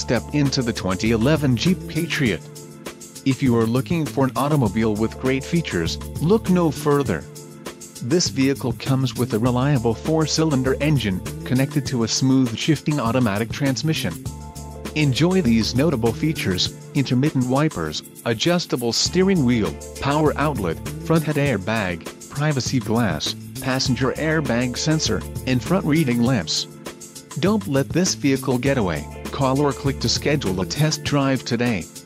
step into the 2011 Jeep Patriot. If you are looking for an automobile with great features, look no further. This vehicle comes with a reliable 4-cylinder engine, connected to a smooth shifting automatic transmission. Enjoy these notable features: intermittent wipers, adjustable steering wheel, power outlet, front head airbag, privacy glass, passenger airbag sensor, and front reading lamps. Don't let this vehicle get away. Call or click to schedule a test drive today.